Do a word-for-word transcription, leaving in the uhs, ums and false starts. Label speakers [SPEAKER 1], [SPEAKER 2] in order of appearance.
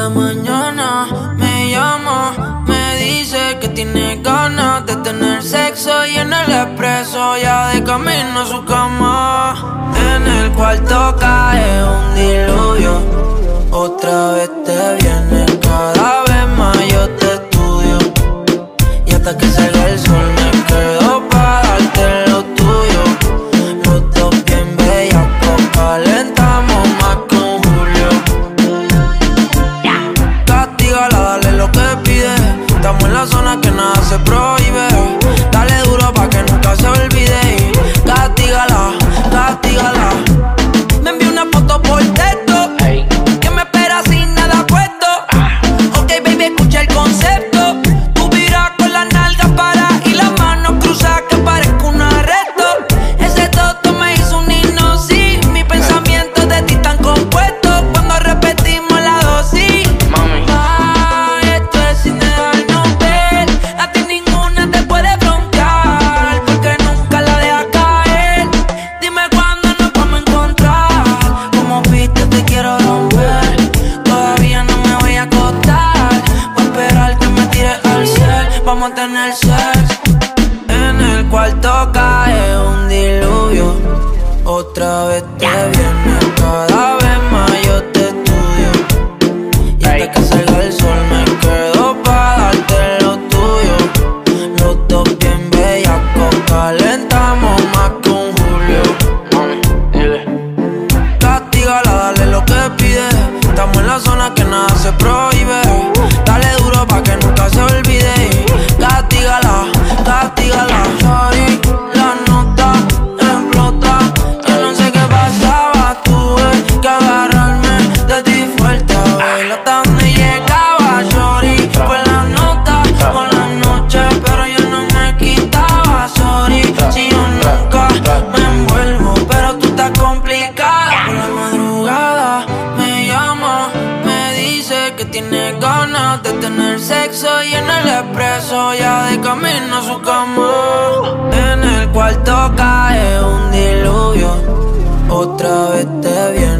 [SPEAKER 1] la mañana me llama, me dice que tiene ganas de tener sexo y en el expreso ya de camino a su cama. En el cuarto cae un diluvio, otra vez te viene, cada vez más yo te estudio y hasta que salga el sol me quedo pa' darte lo tuyo. Los dos bien bellacos, calentamos más que un Julio. Castígala, dale lo que pide, estamos en la zona que nada se prohíbe. Dale duro pa' que nunca se olvide. Castígala, castígala. Me envió una foto por texto, hey, que me espera sin nada puesto. ah. Ok baby, escucha el concepto. Tú viras con las nalgas para y las manos cruzadas que parezco un arresto. Ese toto me hizo un himno, sí. Mis pensamientos de ti están compuestos cuando repetimos la dosis. Mami, ay, esto es sin dejarnos ver. A ti ninguna te puede frontear porque nunca la dejas caer. Dime cuándo nos vamos a encontrar. Como viste te quiero romper. Todavía no me voy a acostar. Voy a esperar que me tires al cielo. Vamos a tener sex. En el cuarto cae un diluvio, otra vez te viene, cada vez más yo te estudio y hasta que salga el sol me quedo pa' darte lo tuyo. Los dos bien bellacos, calentamos más que un Julio. Castígala, dale lo que pide, estamos en la zona que nada se prohíbe. Dale duro pa' que nunca se olvide. Castígala, castígala. Sorry, la nota explota. Yo no sé qué pasaba, tuve que agarrarme de ti fuerte, a ver hasta donde llegaba. Sorry, fue la nota por la noche, pero yo no me quitaba. Sorry, si yo nunca me envuelvo, pero tú estás complicada. Por la madrugada me llama, me dice que tiene ganas de tener sexo y en el expreso ya de camino a su cama. En el cuarto cae un diluvio, otra vez te viene.